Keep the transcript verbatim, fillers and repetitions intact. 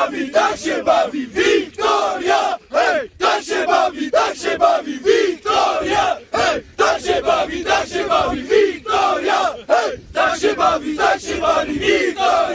bawi, tak się bawi Wiktoria! Hej! Tak się bawi, tak się bawi Wiktoria! Hej! Tak się bawi, tak się bawi Wiktoria! Hej! Tak się bawi, tak się bawi Wiktoria!